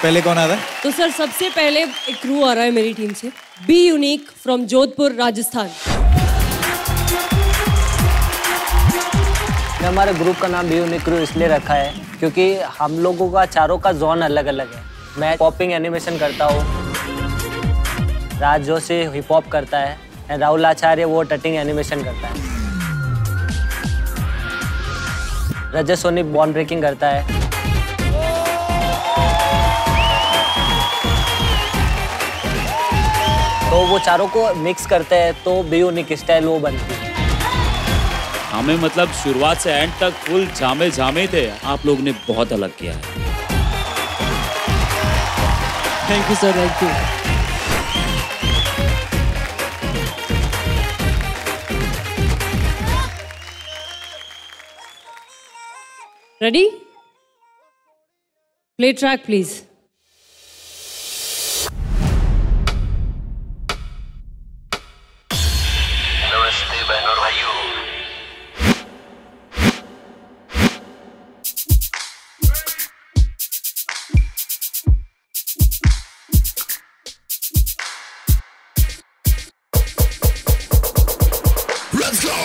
पहले कौन आ रहा है? तो सर सबसे पहले एक क्रू आ रहा है मेरी टीम से, be unique from Jodhpur Rajasthan. हमारे ग्रुप का नाम बी यूनिक क्रू इसलिए रखा है क्योंकि हम लोगों का चारों का जोन अलग अलग है। मैं पॉपिंग एनिमेशन करता हूँ, राज जोशी हिप हॉप करता है, राहुल आचार्य वो टटिंग एनिमेशन करता है, रजत सोनी बॉन्ड ब्रेकिंग करता है, तो वो चारों को मिक्स करते हैं तो बी यूनिक स्टाइल वो बनती है। हमें मतलब शुरुआत से एंड तक फुल झामे थे, आप लोग ने बहुत अलग किया है। Thank you sir, thank you. Ready? Play track please. नमस्ते बहनों और भाइयों। Let's go!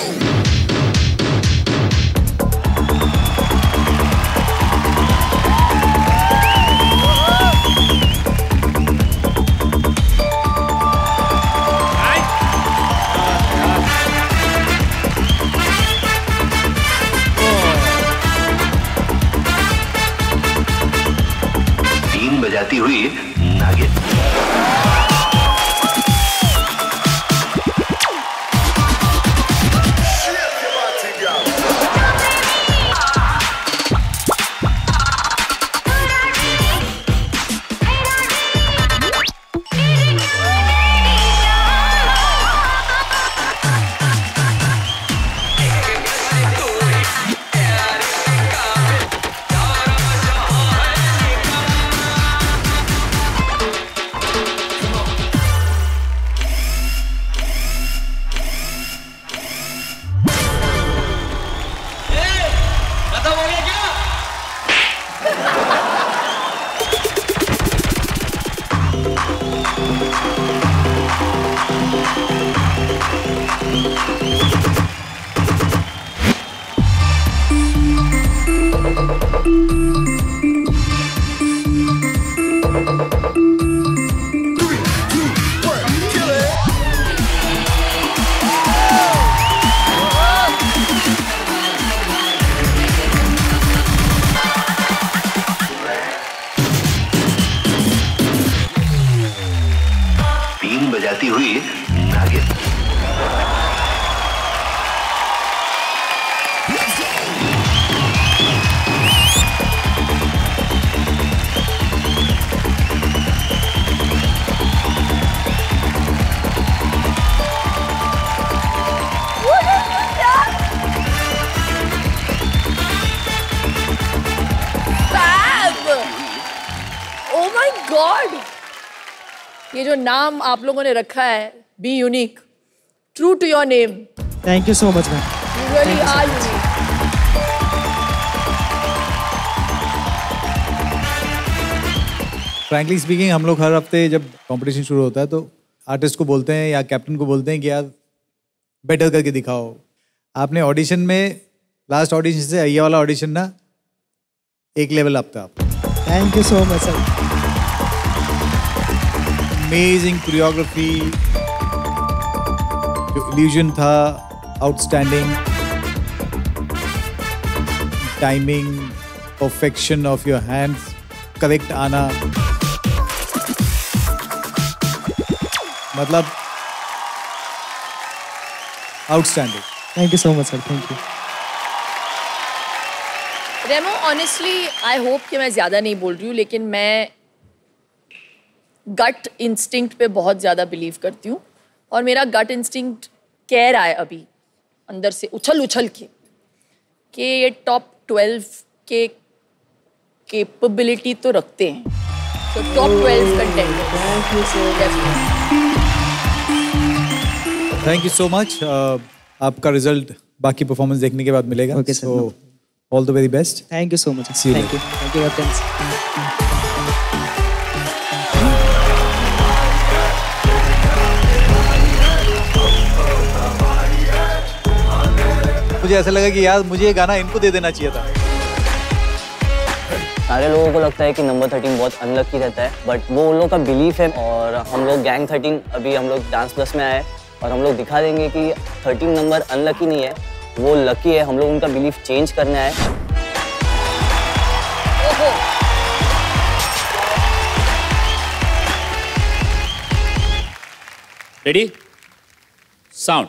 बजाती हुई नागिन। बजाती हुई नागिन। Oh my God! ये जो नाम आप लोगों ने रखा है, be unique, true to your name. Thank you so much ma'am. You really are unique. Frankly speaking, हम लोग हर हफ्ते जब कंपटीशन शुरू होता है तो आर्टिस्ट को बोलते हैं या कैप्टन को बोलते हैं कि यार बेटर करके दिखाओ। आपने ऑडिशन में, लास्ट ऑडिशन से ये वाला ऑडिशन ना एक लेवल अप था। Thank you so much sir. Amazing choreography, जो इल्यूजन था outstanding, timing, perfection of your hands, correct आना, मतलब outstanding. Thank you so much sir, thank you. Remo, honestly I hope कि मैं ज़्यादा नहीं बोल रही हूँ, लेकिन मैं गट इंस्टिंक्ट पे बहुत ज़्यादा बिलीव करती हूँ और मेरा गट इंस्टिंक्ट कह रहा है अभी अंदर से उछल उछल के कि ये टॉप 12 के कैपेबिलिटी तो रखते हैं, तो top 12 contender. Thank you so much. आपका रिजल्ट बाकी परफॉर्मेंस देखने के बाद मिलेगा। Okay sir, so all the very best. Thank you so much. See you thank you, thank you. मुझे ऐसा लगा कि यार मुझे ये गाना इनको दे देना चाहिए था। सारे लोगों को लगता है कि नंबर 13 बहुत अनलकी रहता है, बट वो उन लोगों का बिलीफ है। और हम लोग गैंग 13 अभी हम लोग डांस प्लस में आए और हम लोग दिखा देंगे कि 13 नंबर अनलकी नहीं है, वो लकी है। हम लोग उनका बिलीफ चेंज करना है। Ready, sound.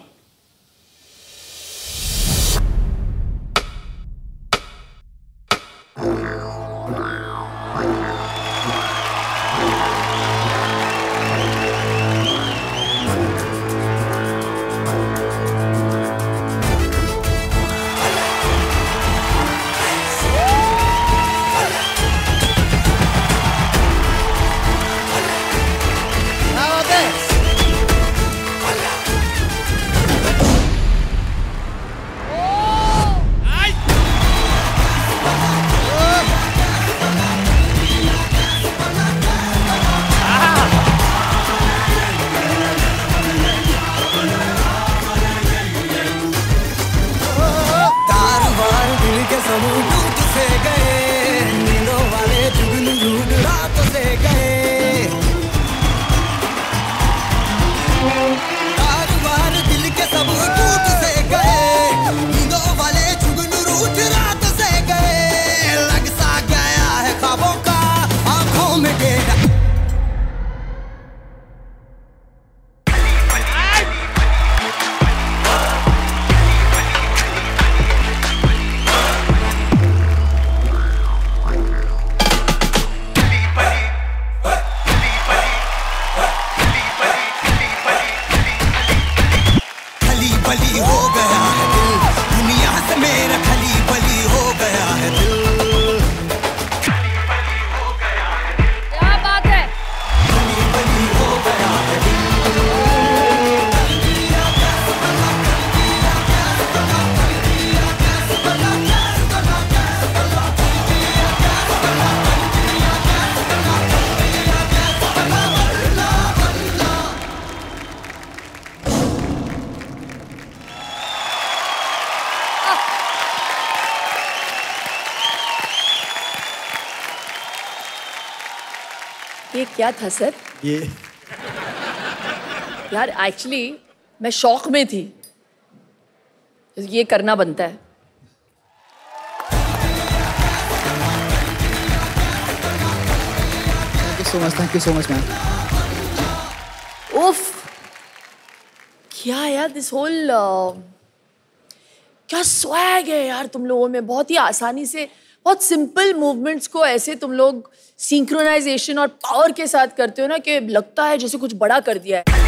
ये क्या था सर? ये यार एक्चुअली मैं शॉक में थी, ये करना बनता है। Thank you so much ma'am. उफ, क्या यार दिस होल क्या स्वैग है यार तुम लोगों में। बहुत ही आसानी से, बहुत सिंपल मूवमेंट्स को ऐसे तुम लोग सिंक्रोनाइजेशन और पावर के साथ करते हो ना कि लगता है जैसे कुछ बड़ा कर दिया है।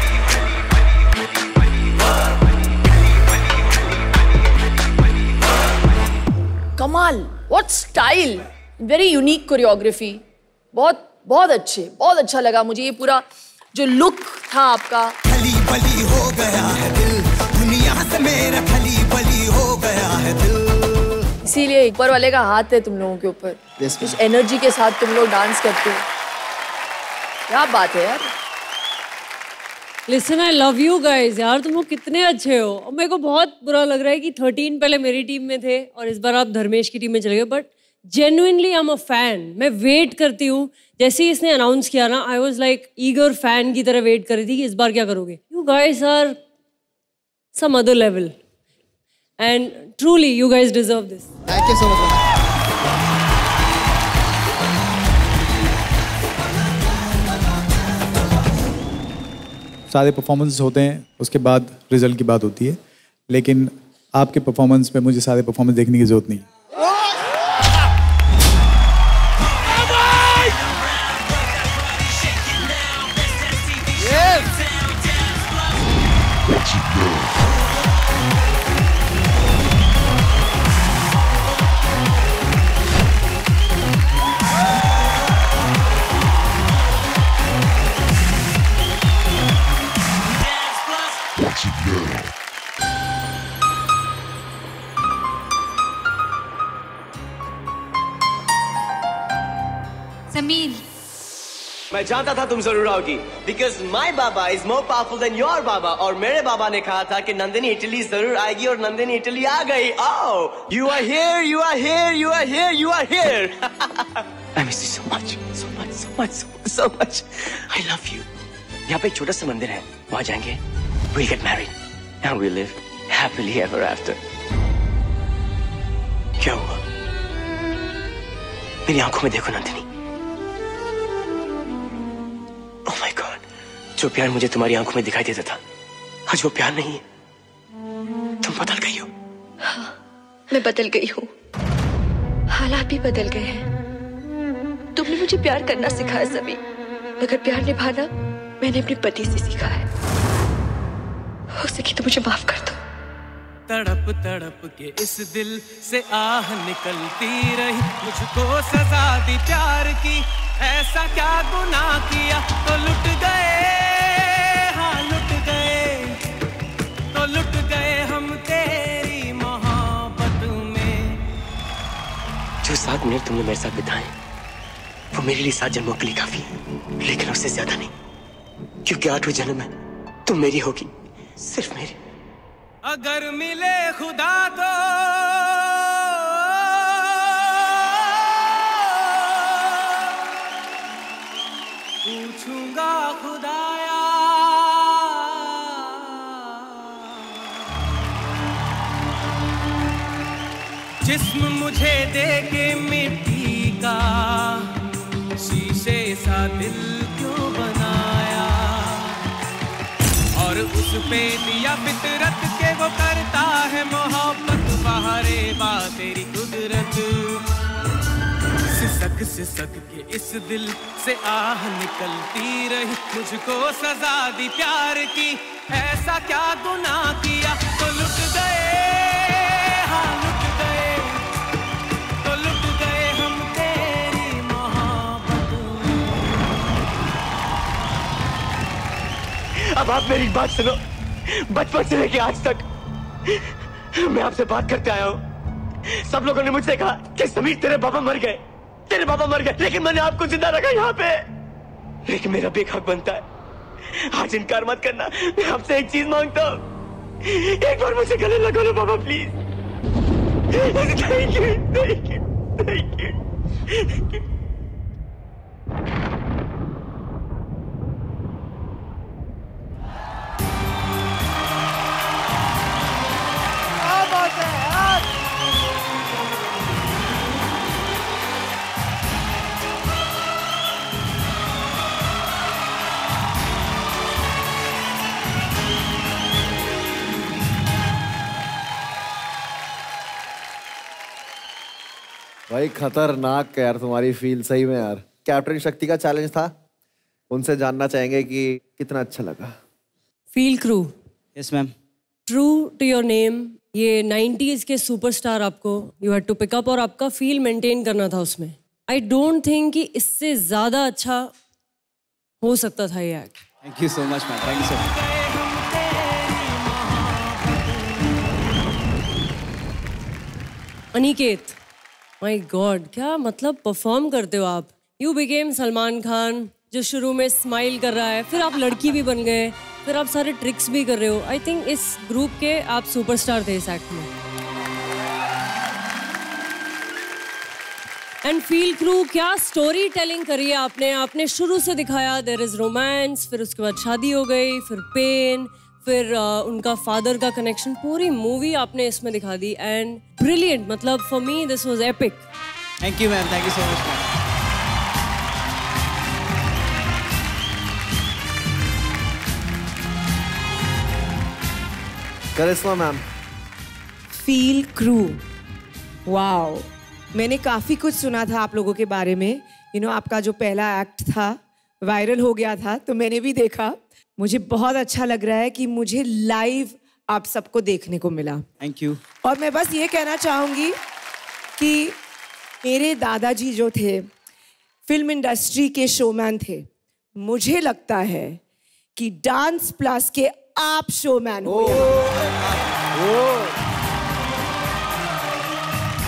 कमाल, what style, very unique choreography. बहुत बहुत अच्छे, बहुत अच्छा लगा मुझे ये पूरा जो लुक था आपका। खली बली हो गया है दिल, दुनिया से मेरा खली बली हो गया है दिल। इसीलिए ऊपर वाले का हाथ है तुम लोगों के ऊपर। इस एनर्जी के साथ तुम लोग डांस करते हो, क्या बात है यार। Listen, I love you guys यार, तुम लोग कितने अच्छे हो। और मेरे को बहुत बुरा लग रहा है कि 13 पहले मेरी टीम में थे और इस बार आप धर्मेश की टीम में चले गए, but genuinely I am a fan. मैं वेट करती हूँ, जैसे ही इसने अनाउंस किया ना, I was like eager fan की तरह वेट कर रही थी कि इस बार क्या करोगे। You guys are some other level and truly you guys deserve this. Thank you so much. सारे परफॉर्मेंस होते हैं, उसके बाद रिजल्ट की बात होती है, लेकिन आपके परफॉर्मेंस पे मुझे सारे परफॉर्मेंस देखने की जरूरत नहीं। समीर, मैं जानता था तुम जरूर आओगी बिकॉज माई बाबा is more powerful than your बाबा। और मेरे बाबा ने कहा था कि नंदिनी इटली जरूर आएगी और नंदिनी इटली आ गई। Oh you are here, you are here, you are here, you are here. I miss you so much, so much, so much, so much. I love you. यहाँ पे एक छोटा सा मंदिर है, वहां जाएंगे, we'll get married and we'll live happily ever after। क्या हुआ? मेरी आंखों में देखो नंदिनी। Oh my God, जो प्यार मुझे तुम्हारी आंखों में दिखाई देता था, आज वो प्यार नहीं है। तुम बदल गई हो। हाँ, मैं बदल गई हूँ। हालात भी बदल गए हैं। तुमने मुझे प्यार करना सिखाया सभी, मगर प्यार निभाना मैंने अपने पति से सीखा है। हो सके तो मुझे माफ कर दो। तड़प तड़प के इस दिल से आह निकलती रही, मुझको सजा दी प्यार की, ऐसा क्या गुनाह किया तो लुट गए, हाँ लुट गए, तो लुट गए हम तेरी मोहब्बत में। जो 7 मिनट तुमने मेरे साथ बिताए वो मेरे लिए 7 जन्मों के लिए काफी, लेकिन उससे ज्यादा नहीं, क्योंकि 8वें जन्म में तुम मेरी होगी, सिर्फ मेरी। अगर मिले खुदा तो पूछूंगा खुदाया, जिस्म मुझे दे के मिट्टी का, शीशे सा दिल क्यों बनाया, और उस पे दिया फितरत के वो करता है मोहब्बत, बहारे बा तेरी कुदरत। सिसक सिसक के इस दिल से आह निकलती रही, मुझको सजा दी प्यार की, ऐसा क्या गुनाह किया तो लुट गए, हाँ लुट गए, तो लुट गए हम तेरी मोहब्बत में। अब आप मेरी बात सुनो। बचपन से लेके आज तक मैं आपसे बात करते आया हूँ। सब लोगों ने मुझसे कहा कि समीर तेरे बाबा मर गए, तेरे बाबा मर गए, लेकिन मैंने आपको जिंदा रखा यहाँ पे। लेकिन मेरा बेहक बनता है, आज इनकार मत करना। मैं आपसे एक चीज मांगता हूँ, एक बार मुझे गले लगा लो बाबा please. Thank you, thank you, thank you. भाई खतरनाक यार तुम्हारी फील, सही में यार। कैप्टन शक्ति का चैलेंज था, उनसे जानना चाहेंगे कि कितना अच्छा लगा। Feel crew. Yes ma'am. True to your name, ये 90s के सुपरस्टार आपको you had to pick up और आपका फील मेंटेन करना था उसमें। आई डोंट थिंक कि इससे ज्यादा अच्छा हो सकता था ये act. Thank you so much ma'am, thank you so much. Aniket, my god, क्या मतलब परफॉर्म करते हो आप। यू बिकेम सलमान खान, जो शुरू में स्माइल कर रहा है, फिर आप लड़की भी बन गए, फिर आप सारे ट्रिक्स भी कर रहे हो। आई थिंक इस ग्रुप के आप सुपरस्टार थे इस एक्ट में। एंड फील क्रू, क्या स्टोरी टेलिंग करी है आपने। आपने शुरू से दिखाया देयर इज रोमांस, फिर उसके बाद शादी हो गई, फिर पेन, फिर उनका फादर का कनेक्शन, पूरी मूवी आपने इसमें दिखा दी। एंड ब्रिलियंट, मतलब for me this was epic. Thank you ma'am, thank you so much ma'am. Karishma ma'am. Feel crew, wow, मैंने काफ़ी कुछ सुना था आप लोगों के बारे में। आपका जो पहला एक्ट था वायरल हो गया था, तो मैंने भी देखा। मुझे बहुत अच्छा लग रहा है कि मुझे लाइव आप सबको देखने को मिला। Thank you. और मैं बस ये कहना चाहूँगी कि मेरे दादाजी जो थे फिल्म इंडस्ट्री के शोमैन थे। मुझे लगता है कि डांस प्लस के आप शोमैन हो।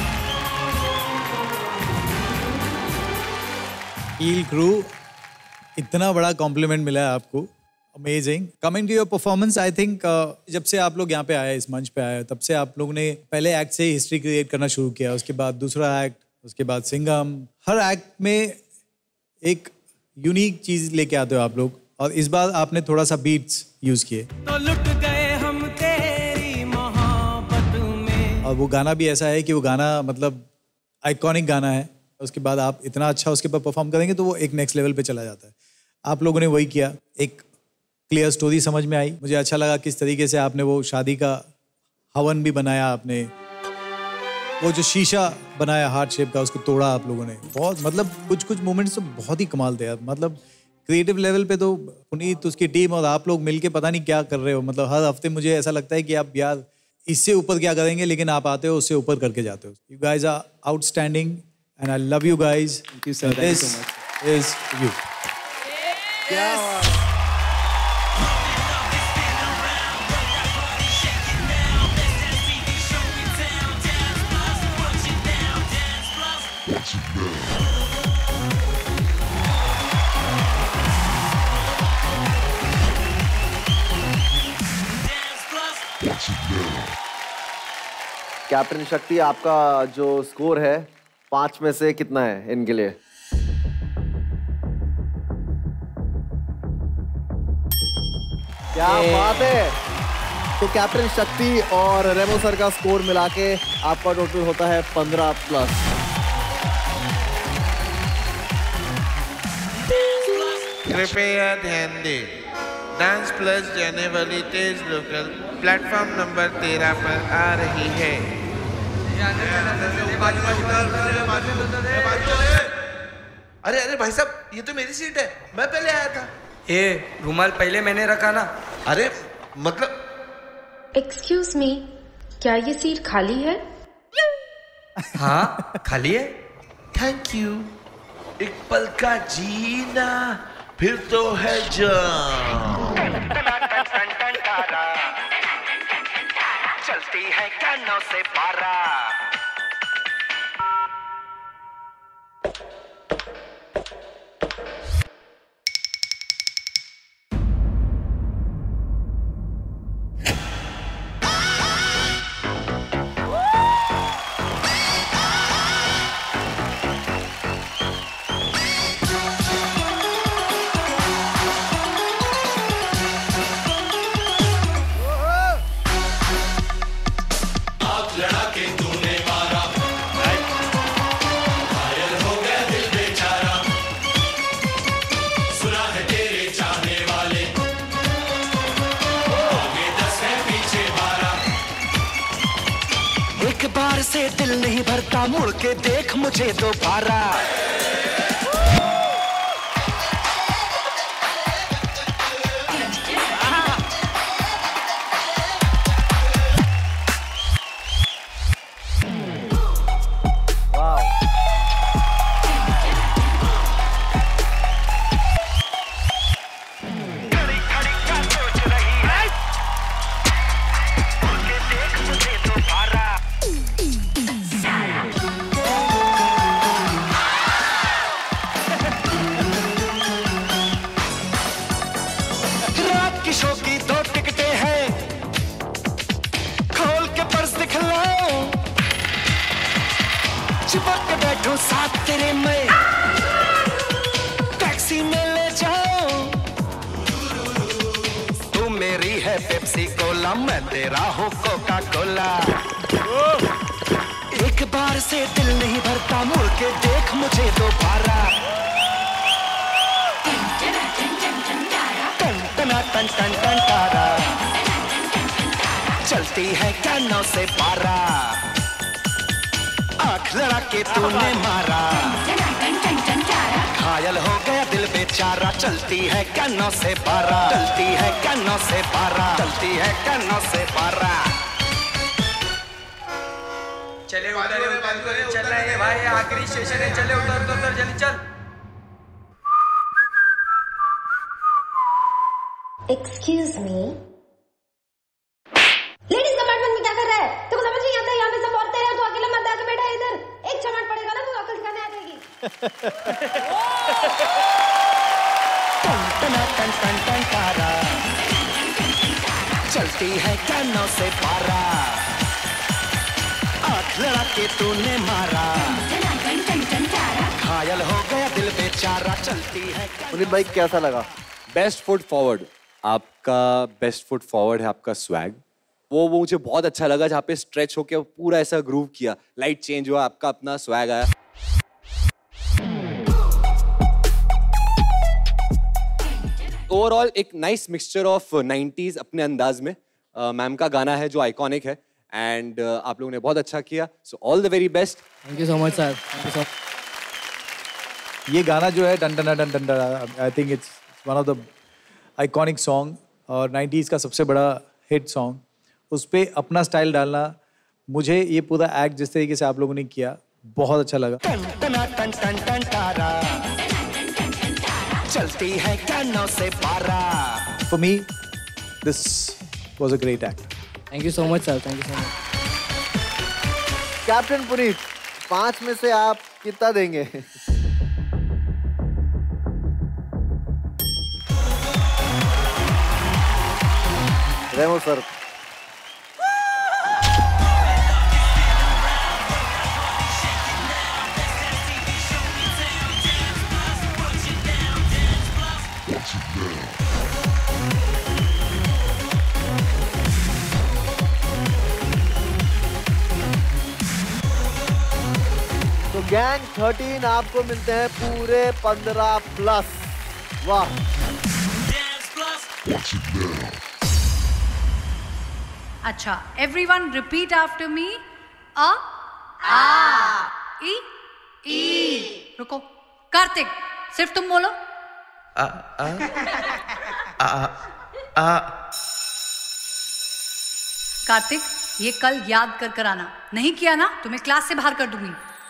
फील क्रू इतना बड़ा कॉम्प्लीमेंट मिला है आपको, amazing. Coming to your performance, I think जब से आप लोग यहाँ पे आए, इस मंच पे आए, तब से आप लोगों ने पहले एक्ट से हिस्ट्री क्रिएट करना शुरू किया, उसके बाद दूसरा एक्ट, उसके बाद सिंघम। हर एक्ट में एक यूनिक चीज लेके आते हो आप लोग, और इस बार आपने थोड़ा सा बीट्स यूज किए तो लुट गए हम तेरी मोहब्बत में। और वो गाना भी ऐसा है कि वो गाना मतलब आइकॉनिक गाना है। उसके बाद आप इतना अच्छा उसके ऊपर परफॉर्म करेंगे तो वो एक नेक्स्ट लेवल पे चला जाता है। आप लोगों ने वही किया, एक क्लियर स्टोरी समझ में आई। मुझे अच्छा लगा किस तरीके से आपने वो शादी का हवन भी बनाया, आपने वो जो शीशा बनाया हार्ट शेप का, उसको तोड़ा आप लोगों ने। बहुत मतलब कुछ कुछ मोमेंट्स तो बहुत ही कमाल थे यार। मतलब क्रिएटिव लेवल पे तो पुनीत, उसकी टीम और आप लोग मिलके पता नहीं क्या कर रहे हो। मतलब हर हफ्ते मुझे ऐसा लगता है कि आप यार इससे ऊपर क्या करेंगे, लेकिन आप आते हो उससे ऊपर करके जाते हो। You guys are outstanding and I love you guys. Thank you, sir. Thank you so much. Is you. Captain Shakti, आपका जो स्कोर है 5 में से कितना है इनके लिए? क्या बात है। तो कैप्टन शक्ति और रेमो सर का स्कोर मिला के आपका टोटल होता है 15+। कृपया ध्यान दें, डांस प्लस जाने वाली तेज लोकल प्लेटफॉर्म नंबर 13 पर आ रही है। अरे अरे भाई साहब, ये तो मेरी सीट है, मैं पहले आया था। रुमाल पहले मैंने रखा ना। अरे मतलब एक्सक्यूज मी, क्या ये सीट खाली है? हाँ खाली है। Thank you. एक पल का जीना फिर तो है जान। चलती है कानों से पारा। से दिल नहीं भरता, मुड़ के देख मुझे दोबारा। साथ तेरे में टैक्सी में ले जाओ, तू मेरी है पेप्सी कोला, मैं तेरा हूँ कोका कोला। एक बार से दिल नहीं भरता, मुड़ के देख मुझे दोबारा। टन टना टन टन टन तारा, चलती है कानों से पारा, आँख लड़ा के तूने मारा, घायल हो गया दिल बेचारा। चलती है कानों से पारा, चलती है कानों से पारा, चलती है कानों से पारा। चले उधर चल रहे हैं भाई, आखिरी स्टेशन है, चले उधर उधर जल्दी चल। एक्सक्यूज मी, लेडीज कंपार्टमेंट में क्या कर रहा है? तुमको समझ नहीं आता? यहाँ पे सब औरतें हैं, तो अकेला मर्द आके बैठा है इधर। एक चमाट पड़ेगा ना तो अकल दिखाने आ जाएगी। टन टन टन तारा चलती है कानों से पारा आँख लड़ा के तूने मारा घायल हो गया दिल बेचारा चलती है। पुनीत भाई कैसा लगा? बेस्ट फुट फॉरवर्ड, आपका बेस्ट फुट फॉरवर्ड है आपका स्वैग, वो मुझे बहुत अच्छा लगा जहाँ पे स्ट्रेच होके पूरा ऐसा ग्रूव किया, लाइट चेंज हुआ, आपका अपना स्वैग आया। ओवरऑल एक नाइस मिक्सचर ऑफ 90s अपने अंदाज में, मैम का गाना है जो आइकॉनिक है एंड आप लोगों ने बहुत अच्छा किया, so all the very best. Thank you so much sir, thank you so much. ये गाना जो है done done done done done, I think it's one of the iconic song और 90s का सबसे बड़ा हिट सॉन्ग, उस पर अपना स्टाइल डालना, मुझे ये पूरा एक्ट जिस तरीके से आप लोगों ने किया बहुत अच्छा लगा। टन टन टन तारा चलती है कानों से पारा। For me, this was a great act. Thank you so much sir, thank you so much. Captain Puneet, 5 में से आप कितना देंगे? रेमो सर। तो गैंग 13 आपको मिलते हैं पूरे 15 प्लस। वाह। अच्छा, एवरीवन रिपीट आफ्टर मी। आ ई ई। रुको, कार्तिक सिर्फ तुम बोलो। कार्तिक, ये कल याद कर आना, नहीं किया ना तुम्हें क्लास से बाहर कर दूंगी।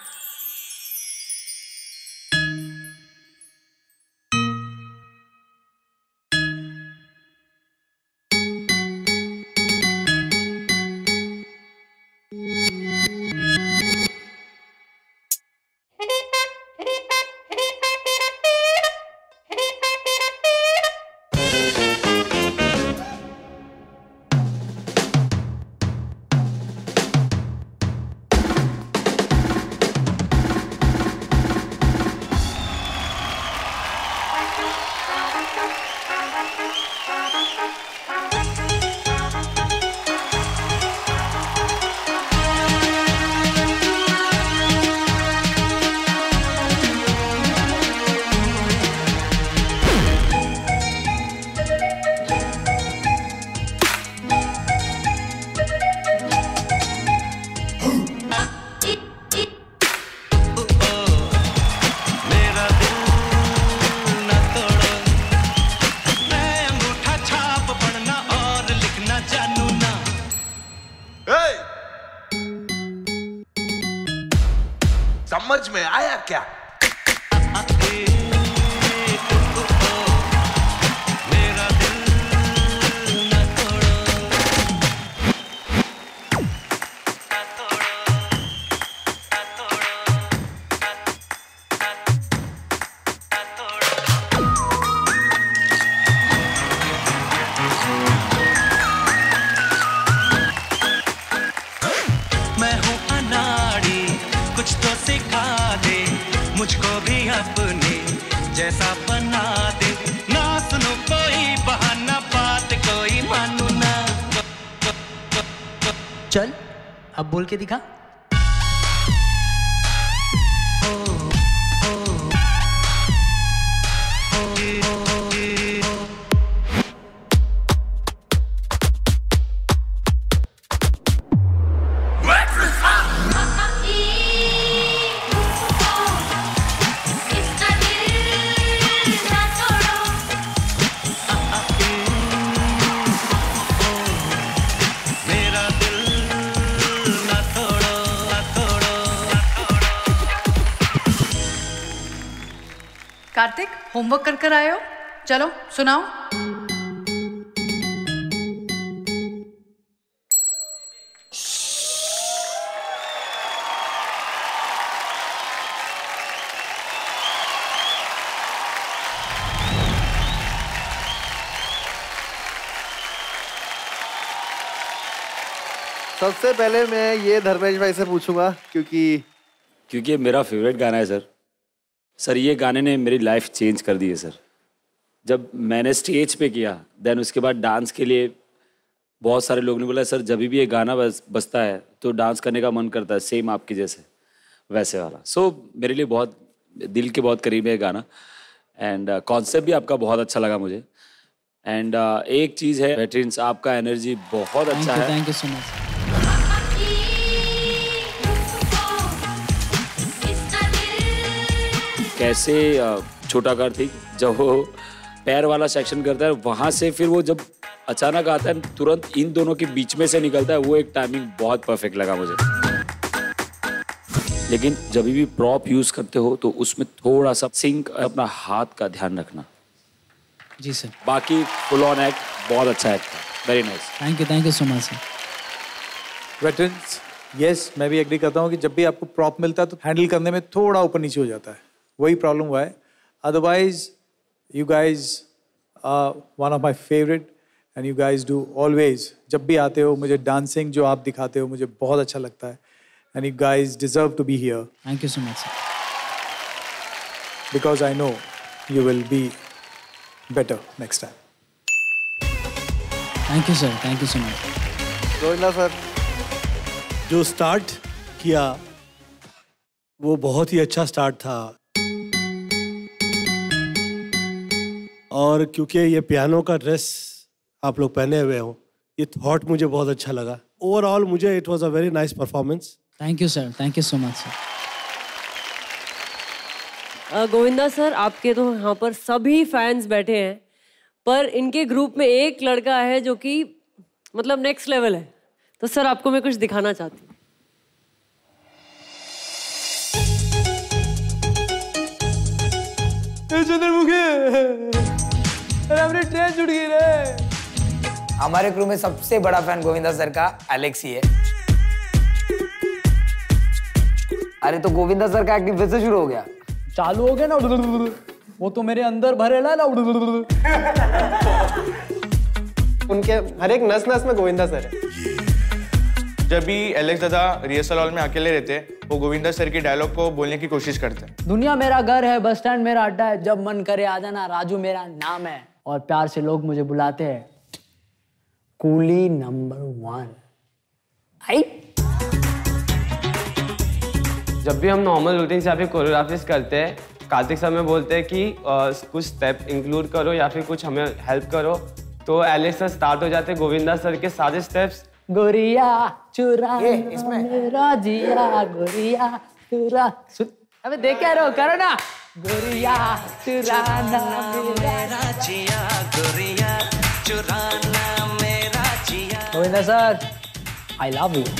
समझ में आया क्या? मैं हूँ अनाड़ी, कुछ तो सिखा दे मुझको भी अपने जैसा बना दे। ना सुनो कोई बहाना, बात कोई मानू ना। चल अब बोल के दिखा। कार्तिक, होमवर्क कर आए हो? चलो सुनाओ। सबसे पहले मैं ये धर्मेश भाई से पूछूंगा क्योंकि ये मेरा फेवरेट गाना है सर ये गाने ने मेरी लाइफ चेंज कर दी है सर। जब मैंने स्टेज पे किया देन उसके बाद डांस के लिए बहुत सारे लोगों ने बोला सर जब भी ये गाना बजता है तो डांस करने का मन करता है, सेम आपके जैसे वैसे वाला। सो मेरे लिए बहुत दिल के बहुत करीब है ये गाना एंड कॉन्सेप्ट भी आपका बहुत अच्छा लगा मुझे। एंड एक चीज़ है वेटरन्स, आपका एनर्जी बहुत अच्छा है। Thank you so much. कैसे छोटा कार्तिक जब वो पैर वाला सेक्शन करता है वहाँ से फिर वो जब अचानक आता है तुरंत इन दोनों के बीच में से निकलता है, वो एक टाइमिंग बहुत परफेक्ट लगा मुझे। लेकिन जब भी प्रॉप यूज करते हो तो उसमें थोड़ा सा सिंक अपना हाथ का ध्यान रखना। जी सर। बाकी फुल ऑन एक्ट बहुत अच्छा एक्ट था, very nice. Thank you so much sir. Veterans yes मैं भी एग्री करता हूँ कि जब भी आपको प्रॉप मिलता है तो हैंडल करने में थोड़ा ऊपर नीचे हो जाता है, वही प्रॉब्लम हुआ है। Otherwise you guys one of my favourite and you guys do always, जब भी आते हो मुझे डांसिंग जो आप दिखाते हो मुझे बहुत अच्छा लगता है and you guys deserve to be here. Thank you so much sir. Because I know you will be better next time. Thank you sir, thank you so much. Govinda sir जो स्टार्ट किया वो बहुत ही अच्छा स्टार्ट था और क्योंकि ये piano का ड्रेस आप लोग पहने हुए हो ये थॉट मुझे बहुत अच्छा लगा। ओवरऑल मुझे it was a very nice performance. Thank you sir, thank you so much sir. Govinda sir आपके तो यहाँ पर सभी फैंस बैठे हैं पर इनके ग्रुप में एक लड़का है जो कि मतलब नेक्स्ट लेवल है, तो सर आपको मैं कुछ दिखाना चाहती हूँ। अपनी ट्रेन छूट गई रे। हमारे क्रू में सबसे बड़ा फैन गोविंदा सर का एलेक्स ही है। अरे तो गोविंदा सर का एक्टिंग फिर से शुरू हो गया। चालू हो गया ना, वो तो मेरे अंदर भरेला ना। उनके हर एक नस नस में गोविंदा सर है। जब भी एलेक्स दादा रिहर्सल हॉल में अकेले रहते वो गोविंदा सर की डायलॉग को बोलने की कोशिश करते हैं। दुनिया मेरा घर है, बस स्टैंड मेरा अड्डा है, जब मन करे आ जाना, राजू मेरा नाम है, और प्यार से लोग मुझे बुलाते हैं कूली नंबर 1। आई जब भी हम नॉर्मल रूटीन से या फिर कोरियोग्राफीज करते हैं कार्तिक सर में बोलते हैं कि कुछ स्टेप इंक्लूड करो या फिर कुछ हमें हेल्प करो, तो एलेक्स सर स्टार्ट हो जाते गोविंदा सर के सारे स्टेप्स। गोरिया चुरा मेरा जिया, गोरिया चुरा। अबे देख क्या रहो, करो ना। गोरिया चुराना मेरा जिया, गोरिया चुराना मेरा जिया। Govinda sir I love you.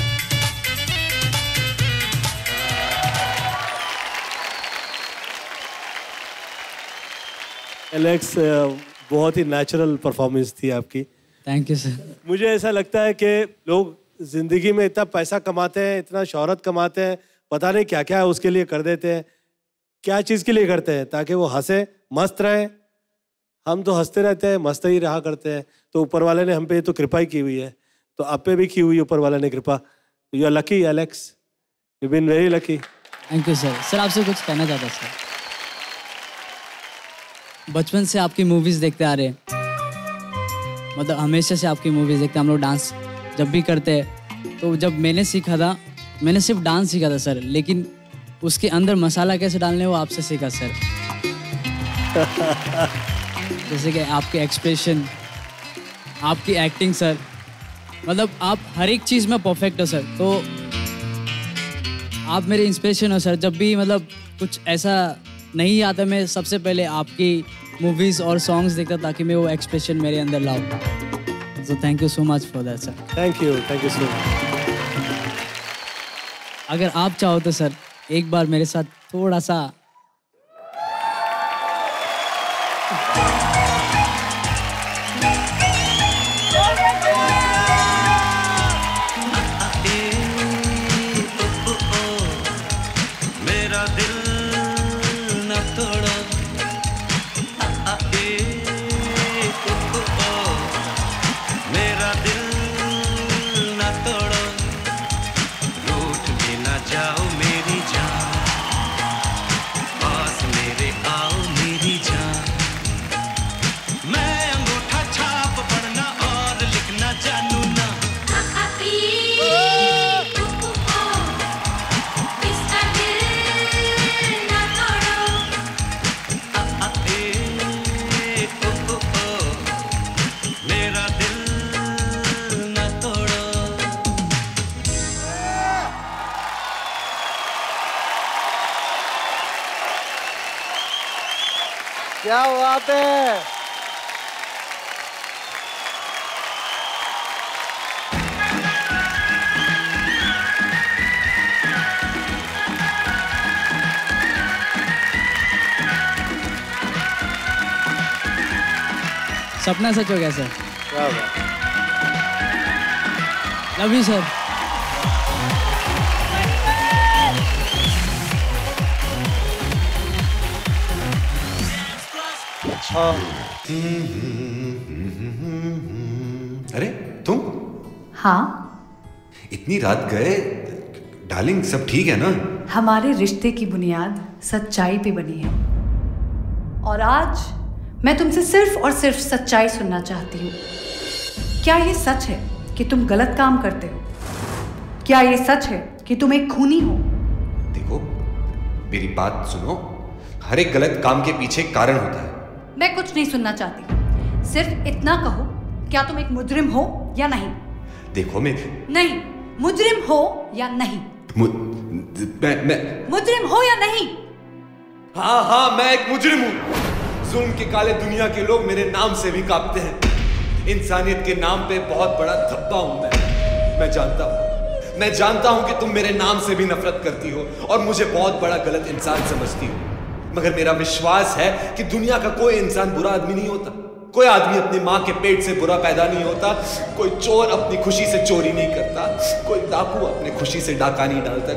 Alex बहुत ही नेचुरल परफॉर्मेंस थी आपकी। Thank you sir. मुझे ऐसा लगता है कि लोग जिंदगी में इतना पैसा कमाते हैं, इतना शोहरत कमाते हैं, पता नहीं क्या क्या है उसके लिए कर देते हैं। क्या चीज़ के लिए करते हैं? ताकि वो हंसे, मस्त रहे। हम तो हंसते रहते हैं, मस्त ही रहा करते हैं। तो ऊपर वाले ने हम पे तो कृपा ही की हुई है, तो आप पे भी की हुई ऊपर वाले ने कृपा। You are lucky Alex, you been very lucky. Thank you sir. Sir आपसे कुछ कहना चाहता सर। बचपन से आपकी मूवीज देखते आ रहे हैं, मतलब हमेशा से आपकी मूवीज देखते। हम लोग डांस जब भी करते हैं तो जब मैंने सीखा था, मैंने सिर्फ डांस सीखा था सर, लेकिन उसके अंदर मसाला कैसे डालने वो आपसे सीखा सर। जैसे कि आपके एक्सप्रेशन, आपकी एक्टिंग सर, मतलब आप हर एक चीज़ में परफेक्ट हो सर। तो आप मेरे इंस्पिरेशन हो सर। जब भी मतलब कुछ ऐसा नहीं आता, मैं सबसे पहले आपकी मूवीज़ और सॉन्ग्स देखता ताकि मैं वो एक्सप्रेशन मेरे अंदर लाऊं। So thank you so much for that sir. Thank you so much. अगर आप चाहो तो सर एक बार मेरे साथ थोड़ा सा मेरा दिल न तोड़ो, मेरा दिल न तोड़ो, क्या बात है। सपना सच हो गया सर। क्या बात। Love you sir. अरे तुम? हाँ, इतनी रात गए? डार्लिंग सब ठीक है ना? हमारे रिश्ते की बुनियाद सच्चाई पे बनी है और आज मैं तुमसे सिर्फ और सिर्फ सच्चाई सुनना चाहती हूँ। क्या ये सच है कि तुम गलत काम करते हो? क्या ये सच है कि तुम एक खूनी हो? देखो मेरी बात सुनो, हर एक गलत काम के पीछे कारण होता है। मैं कुछ नहीं सुनना चाहती, सिर्फ इतना कहो, क्या तुम एक मुजरिम हो या नहीं? देखो मैं नहीं, मुजरिम हो या नहीं? मैं मुजरिम हो या नहीं? हाँ मैं एक मुजरिम हूँ। जुल्म के काले दुनिया के लोग मेरे नाम से भी कांपते हैं। इंसानियत के नाम पे बहुत बड़ा धब्बा हूं मैं जानता हूं कि तुम मेरे नाम से भी नफरत करती हो और मुझे बहुत बड़ा गलत इंसान समझती हो, मगर मेरा विश्वास है कि दुनिया का कोई इंसान बुरा आदमी नहीं होता। कोई आदमी अपनी माँ के पेट से बुरा पैदा नहीं होता, कोई चोर अपनी खुशी से चोरी नहीं करता, कोई डाकू अपनी खुशी से डाका नहीं डालता,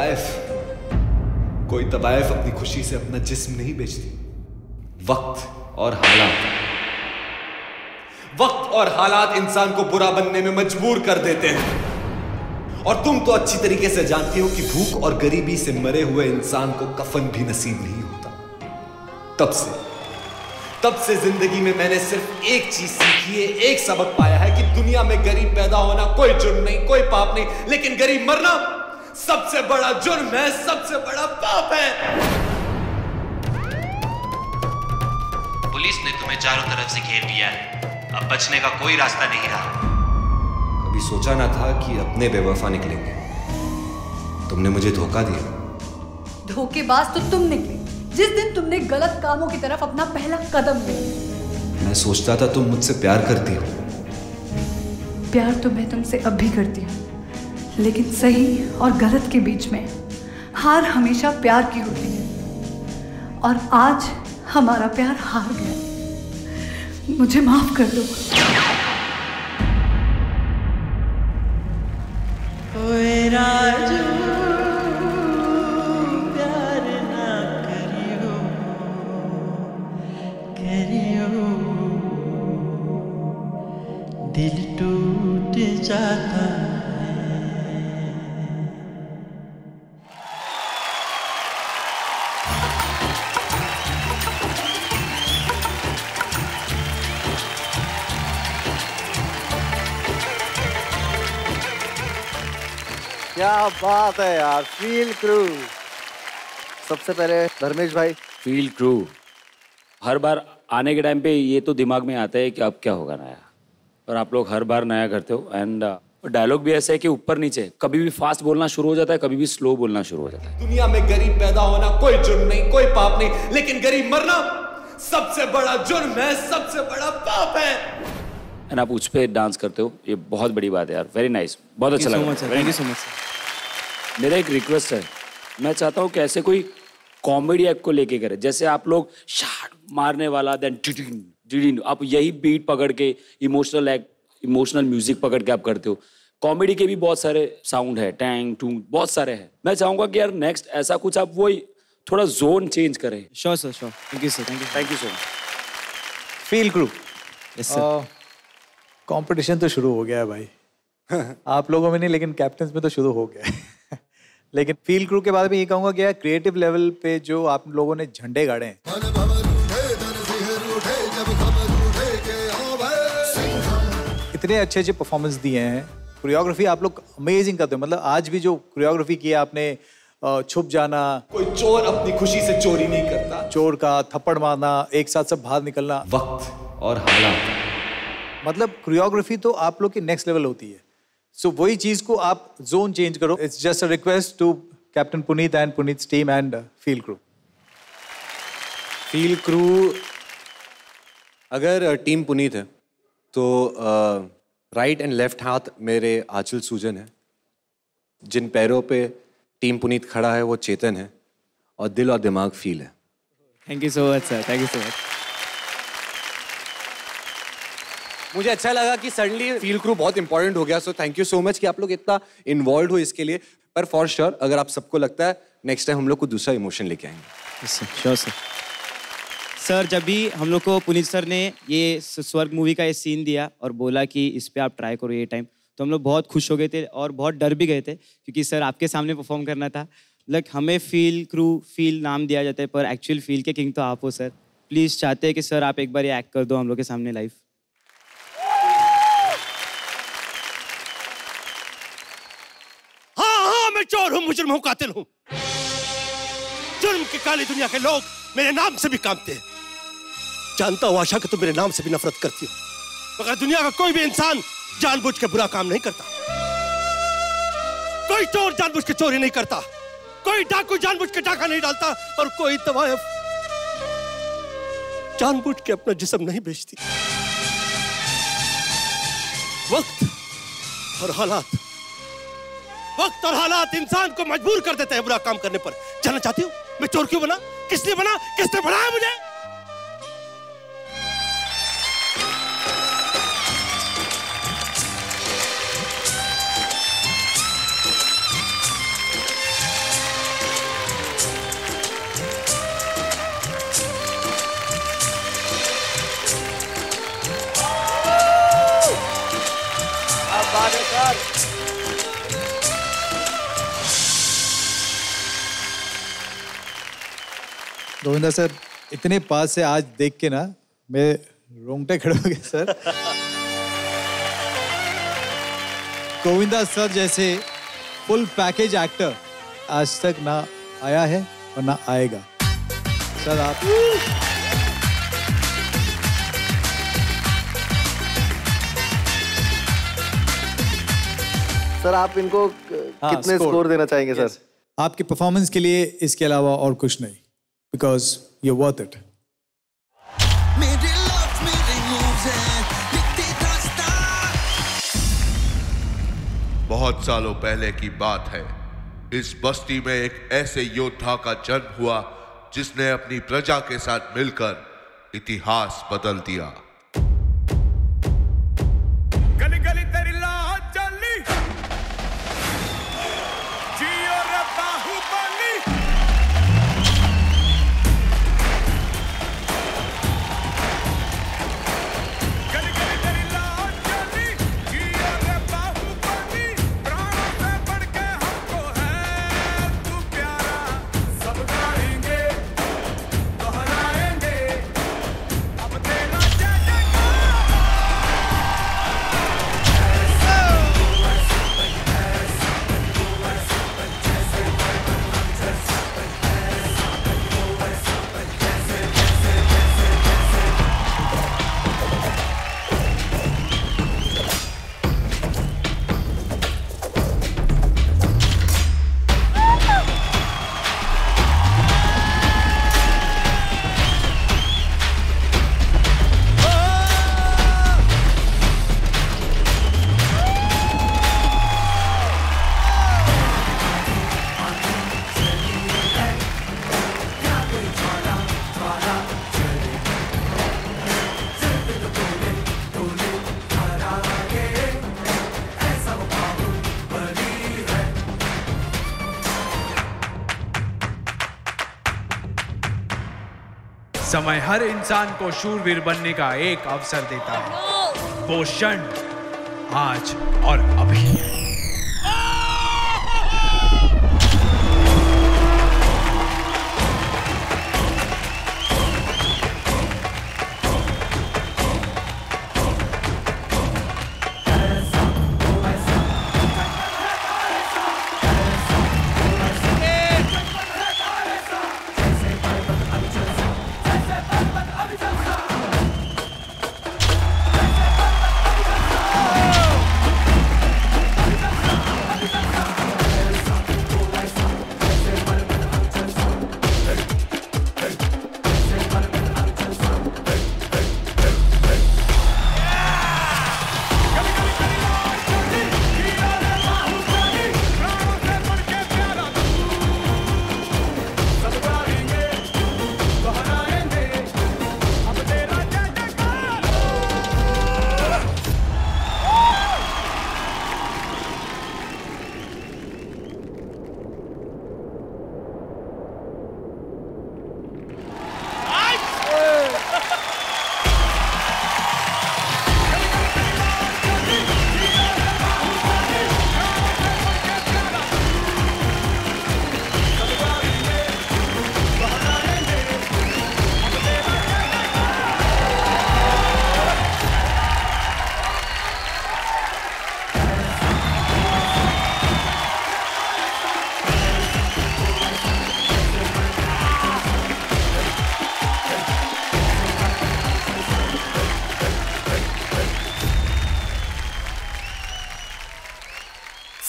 कोई तबायफ अपनी खुशी से अपना जिस्म नहीं बेचती। वक्त और हालात इंसान को बुरा बनने में मजबूर कर देते हैं। और तुम तो अच्छी तरीके से जानती हो कि भूख और गरीबी से मरे हुए इंसान को कफन भी नसीब नहीं होता। तब से जिंदगी में मैंने सिर्फ एक चीज सीखी है, एक सबक पाया है कि दुनिया में गरीब पैदा होना कोई जुर्म नहीं, कोई पाप नहीं, लेकिन गरीब मरना सबसे बड़ा जुर्म है, सबसे बड़ा पाप है। पुलिस ने तुम्हें चारों तरफ से घेर लिया है, अब बचने का कोई रास्ता नहीं रहा। कभी सोचा ना था कि अपने बेवफा निकलेंगे। तुमने मुझे धोखा दिया। धोखेबाज तो तुम निकले जिस दिन तुमने गलत कामों की तरफ अपना पहला कदम लिया। मैं सोचता था तुम मुझसे प्यार करती हो। प्यार तो मैं तुमसे अब भी करती हूँ, लेकिन सही और गलत के बीच में हार हमेशा प्यार की होती है और आज हमारा प्यार हार गया। मुझे माफ कर दो। ओए राजू प्यार ना करियो दिल टूट जाता क्या बात है यार, फील क्रू। सबसे पहले धर्मेश भाई। फील क्रू हर बार आने के टाइम पे ये तो दिमाग में आता है कि अब क्या होगा नया, और आप लोग हर बार नया करते हो। एंड डायलॉग भी ऐसा है कि ऊपर नीचे, कभी भी फास्ट बोलना शुरू हो जाता है, कभी भी स्लो बोलना शुरू हो जाता है। दुनिया में गरीब पैदा होना कोई जुर्म नहीं, कोई पाप नहीं, लेकिन गरीब मरना सबसे बड़ा जुर्म है, सबसे बड़ा पाप है। एंड आप उस पे डांस करते हो, ये बहुत बड़ी बात है यार। वेरी नाइस, बहुत अच्छा लगा। Thank you so much. मेरा एक रिक्वेस्ट है, मैं चाहता हूँ कि ऐसे कोई कॉमेडी एक्ट को लेके करे, जैसे आप लोग शाट मारने वाला, देन डिडिन, आप यही बीट पकड़ के इमोशनल एक्ट, इमोशनल म्यूजिक पकड़ के आप करते हो। कॉमेडी के भी बहुत सारे साउंड है, टैंग टूंग बहुत सारे हैं। मैं चाहूंगा कि यार नेक्स्ट ऐसा कुछ आप वही थोड़ा जोन चेंज करें। Sure sir, sure. Thank you sir, thank you so much. Feel crew. Yes sir. Competition तो शुरू हो गया है भाई। आप लोगों में नहीं, लेकिन कैप्टन में तो शुरू हो गया है। लेकिन फील क्रू के बारे में ये कहूंगा कि यार क्रिएटिव लेवल पे जो आप लोगों ने झंडे गाड़े हैं, इतने अच्छे अच्छे परफॉर्मेंस दिए हैं। कोरियोग्राफी आप लोग अमेजिंग करते हो। मतलब आज भी जो कोरियोग्राफी की आपने, छुप जाना, कोई चोर अपनी खुशी से चोरी नहीं करता, चोर का थप्पड़ मारना, एक साथ सब बाहर निकलना, वक्त और हालात, मतलब कोरियोग्राफी तो आप लोग की नेक्स्ट लेवल होती है। सो वही चीज को आप जोन चेंज करो। It's just a request to captain Puneet and Puneet team and feel crew. Feel crew अगर टीम पुनीत है तो राइट एंड लेफ्ट हाथ मेरे आंचल सूजन है, जिन पैरों पे टीम पुनीत खड़ा है वो चेतन है, और दिल और दिमाग फील है। Thank you so much sir, thank you so much. मुझे अच्छा लगा कि सडनली फील क्रू बहुत इंपॉर्टेंट हो गया, so thank you so much कि आप लोग इतना इन्वॉल्व हो इसके लिए। पर फॉर श्योर अगर आप सबको लगता है नेक्स्ट टाइम हम लोग को दूसरा इमोशन लेके आएंगे। Sure sir. सर जब भी हम लोग को पुनीत सर ने ये स्वर्ग मूवी का ये सीन दिया और बोला कि इस पे आप ट्राई करो ये टाइम, तो हम लोग बहुत खुश हो गए थे और बहुत डर भी गए थे, क्योंकि सर आपके सामने परफॉर्म करना था। हमें फील क्रू फील नाम दिया जाता है, पर एक्चुअल फील के किंग तो आप हो सर। प्लीज़ चाहते हैं कि सर आप एक बार ये एक्ट कर दो हम लोग के सामने लाइव। हाँ, मैं चोर हूँ, मुजरिम हूँ, कातिल हूँ। जुर्म की काली दुनिया के लोग मेरे नाम से भी कांपते हैं। जानता हूँ आशा कि तुम मेरे नाम से भी नफरत करती हो, मगर दुनिया का कोई भी इंसान जानबूझ के बुरा काम नहीं करता। कोई चोर जानबूझ के चोरी नहीं करता, कोई डाकू जानबूझ के डाका नहीं डालता, और कोई तवायफ जानबूझ के अपना जिस्म नहीं बेचती। वक्त और हालात इंसान को मजबूर कर देते हैं बुरा काम करने पर। जानना चाहती हूँ मैं चोर क्यों बना, किसने बना, किसने बनाया मुझे? गोविंदा सर, इतने पास से आज देख के ना मेरे रोंगटे खड़े हो गए सर। गोविंदा सर जैसे फुल पैकेज एक्टर आज तक ना आया है और ना आएगा सर। आप सर आप इनको कितने स्कोर देना चाहेंगे सर? आपकी परफॉर्मेंस के लिए, इसके अलावा और कुछ नहीं, because you're worth it. बहुत सालों पहले की बात है। इस बस्ती में एक ऐसे योद्धा का जन्म हुआ जिसने अपनी प्रजा के साथ मिलकर इतिहास बदल दिया। गली गली तेरी लाज चली, जियो रे बाहुबली। समय हर इंसान को शूरवीर बनने का एक अवसर देता है। वो क्षण आज और अभी है।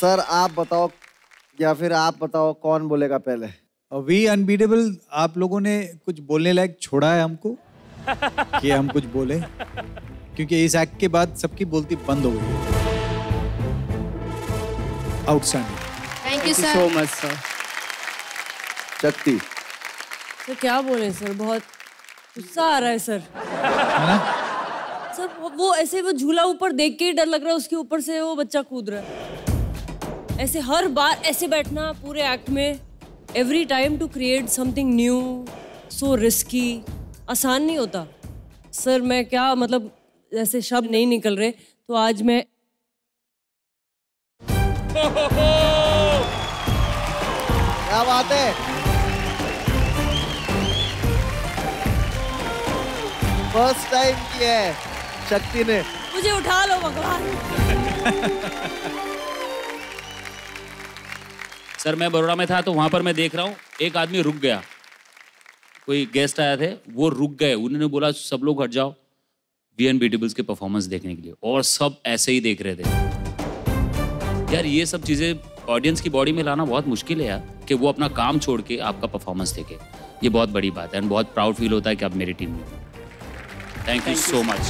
सर आप बताओ या फिर आप बताओ कौन बोलेगा पहले? वी अनबीटेबल आप लोगों ने कुछ बोलने लायक छोड़ा है हमको कि हम कुछ बोले, क्योंकि इस एक्ट के बाद सबकी बोलती बंद हो गई है। Outstanding. Thank you so much sir. Shakti तो क्या बोले सर, बहुत गुस्सा आ रहा है सर। सर वो ऐसे वो झूला ऊपर देख के ही डर लग रहा है, उसके ऊपर से वो बच्चा कूद रहा है। ऐसे हर बार ऐसे बैठना पूरे एक्ट में, every time to create something new, so risky, आसान नहीं होता सर। मैं क्या मतलब ऐसे शब्द नहीं निकल रहे, तो आज मैं क्या बात है। फर्स्ट टाइम की है शक्ति ने। मुझे उठा लो भगवान। सर मैं बड़ौदा में था तो वहां पर मैं देख रहा हूँ एक आदमी रुक गया, कोई गेस्ट आया थे, वो रुक गए, उन्होंने बोला सब लोग हट जाओ वी अनबीटेबल्स के परफॉर्मेंस देखने के लिए, और सब ऐसे ही देख रहे थे। यार ये सब चीजें ऑडियंस की बॉडी में लाना बहुत मुश्किल है यार, कि वो अपना काम छोड़ के आपका परफॉर्मेंस देखे, ये बहुत बड़ी बात है एंड बहुत प्राउड फील होता है कि आप मेरी टीम में। Thank you so much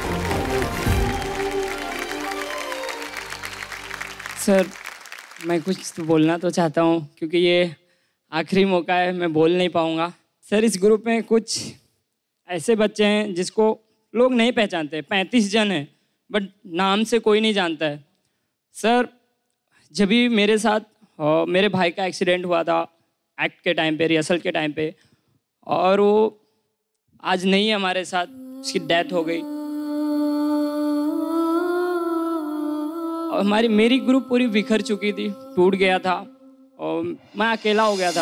sir. मैं कुछ तो बोलना तो चाहता हूँ क्योंकि ये आखिरी मौका है, मैं बोल नहीं पाऊँगा। सर इस ग्रुप में कुछ ऐसे बच्चे हैं जिसको लोग नहीं पहचानते, 35 जन हैं बट नाम से कोई नहीं जानता है। सर जब भी मेरे साथ मेरे भाई का एक्सीडेंट हुआ था एक्ट के टाइम पे, रिहर्सल के टाइम पे, और वो आज नहीं है हमारे साथ, उसकी डेथ हो गई, और मेरी ग्रुप पूरी बिखर चुकी थी, टूट गया था और मैं अकेला हो गया था।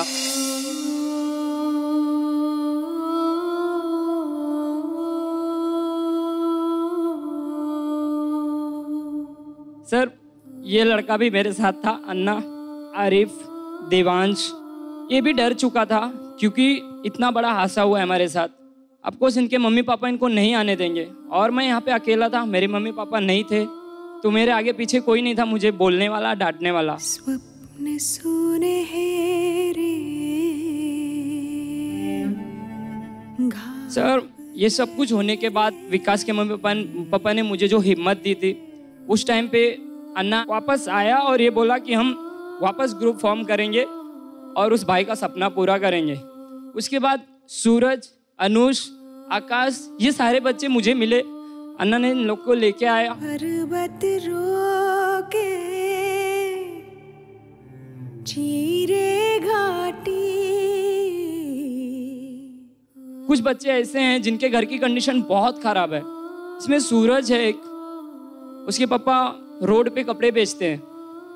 सर ये लड़का भी मेरे साथ था, अन्ना, आरिफ, देवांश, ये भी डर चुका था क्योंकि इतना बड़ा हादसा हुआ है हमारे साथ। ऑफकोर्स इनके मम्मी पापा इनको नहीं आने देंगे, और मैं यहाँ पे अकेला था, मेरे मम्मी पापा नहीं थे, तो मेरे आगे पीछे कोई नहीं था मुझे बोलने वाला, डांटने वाला। सर ये सब कुछ होने के बाद विकास के मम्मी पापा ने मुझे जो हिम्मत दी थी, उस टाइम पे अन्ना वापस आया और ये बोला कि हम वापस ग्रुप फॉर्म करेंगे और उस भाई का सपना पूरा करेंगे। उसके बाद सूरज, अनुष, आकाश, ये सारे बच्चे मुझे मिले, अन्ना ने इन लोग को लेके आया। पर्वत रोके चीरे घाटी। कुछ बच्चे ऐसे हैं जिनके घर की कंडीशन बहुत खराब है। इसमें सूरज है एक, उसके पापा रोड पे कपड़े बेचते हैं।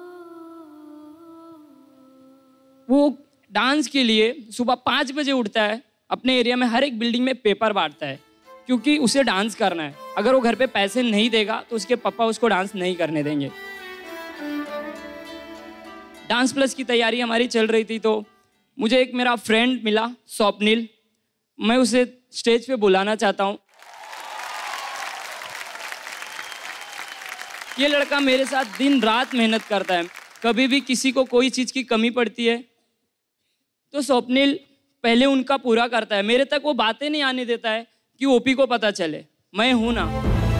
वो डांस के लिए सुबह 5 बजे उठता है, अपने एरिया में हर एक बिल्डिंग में पेपर बांटता है क्योंकि उसे डांस करना है। अगर वो घर पे पैसे नहीं देगा तो उसके पापा उसको डांस नहीं करने देंगे। डांस प्लस की तैयारी हमारी चल रही थी, तो मुझे एक मेरा फ्रेंड मिला स्वप्निल, मैं उसे स्टेज पे बुलाना चाहता हूँ। ये लड़का मेरे साथ दिन रात मेहनत करता है, कभी भी किसी को कोई चीज़ की कमी पड़ती है तो स्वप्निल पहले उनका पूरा करता है। मेरे तक वो बातें नहीं आने देता है कि ओपी को पता चले मैं हूं ना,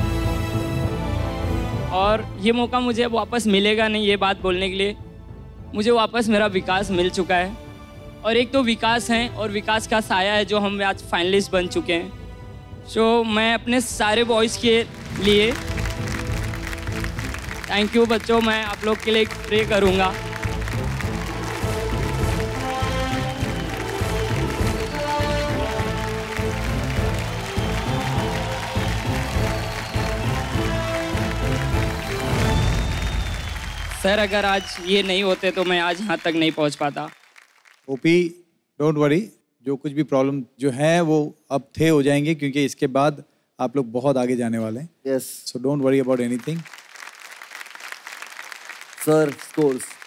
और ये मौका मुझे अब वापस मिलेगा नहीं ये बात बोलने के लिए। मुझे वापस मेरा विकास मिल चुका है, और एक तो विकास हैं और विकास का साया है जो हम आज फाइनलिस्ट बन चुके हैं। सो मैं अपने सारे बॉयज़ के लिए थैंक यू बच्चों, मैं आप लोग के लिए प्रे करूँगा। सर अगर आज ये नहीं होते तो मैं आज यहाँ तक नहीं पहुँच पाता। ओपी डोंट वरी, जो कुछ भी प्रॉब्लम जो है वो अब थे हो जाएंगे, क्योंकि इसके बाद आप लोग बहुत आगे जाने वाले हैं। Yes, so don't worry about anything. Sir scores